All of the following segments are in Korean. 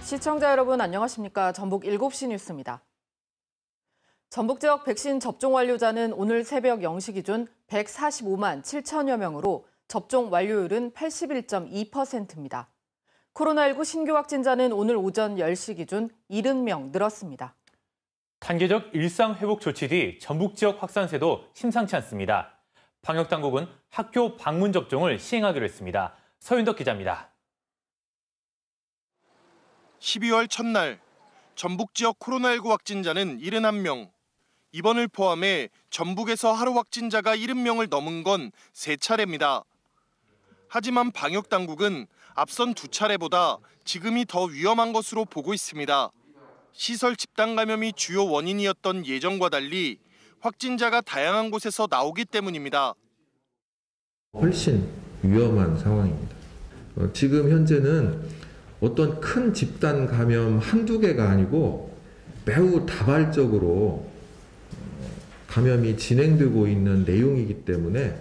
시청자 여러분 안녕하십니까? 전북 7시 뉴스입니다. 전북 지역 백신 접종 완료자는 오늘 새벽 0시 기준 145만 7천여 명으로 접종 완료율은 81.2%입니다. 코로나19 신규 확진자는 오늘 오전 10시 기준 70명 늘었습니다. 단계적 일상 회복 조치 뒤 전북 지역 확산세도 심상치 않습니다. 방역당국은 학교 방문 접종을 시행하기로 했습니다. 서윤덕 기자입니다. 12월 첫날 전북 지역 코로나19 확진자는 71명. 이번을 포함해 전북에서 하루 확진자가 70명을 넘은 건 3차례입니다. 하지만 방역당국은 앞선 2차례보다 지금이 더 위험한 것으로 보고 있습니다. 시설 집단 감염이 주요 원인이었던 예전과 달리 확진자가 다양한 곳에서 나오기 때문입니다. 훨씬 위험한 상황입니다. 지금 현재는 어떤 큰 집단 감염 한두 개가 아니고 매우 다발적으로 감염이 진행되고 있는 내용이기 때문에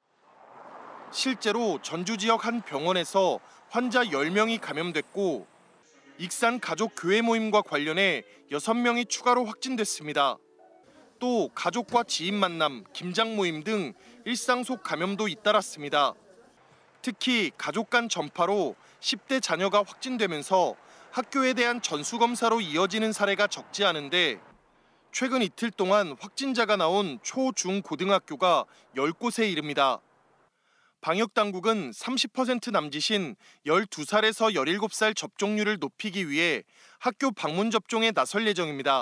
실제로 전주 지역 한 병원에서 환자 10명이 감염됐고 익산 가족 교회 모임과 관련해 6명이 추가로 확진됐습니다. 또 가족과 지인 만남, 김장 모임 등 일상 속 감염도 잇따랐습니다. 특히 가족 간 전파로 10대 자녀가 확진되면서 학교에 대한 전수검사로 이어지는 사례가 적지 않은데 최근 이틀 동안 확진자가 나온 초, 중, 고등학교가 10곳에 이릅니다. 방역당국은 30% 남짓인 12살에서 17살 접종률을 높이기 위해 학교 방문 접종에 나설 예정입니다.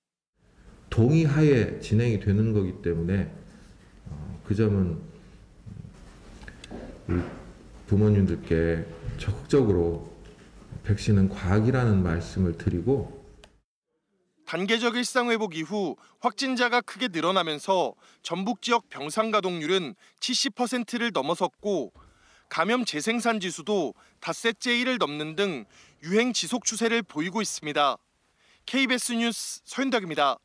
동의하에 진행이 되는 거기 때문에 그 점은 부모님들께 적극적으로 백신은 과학이라는 말씀을 드리고 단계적 일상 회복 이후 확진자가 크게 늘어나면서 전북 지역 병상 가동률은 70%를 넘어섰고 감염 재생산 지수도 닷새째 1을 넘는 등 유행 지속 추세를 보이고 있습니다. KBS 뉴스 서윤덕입니다.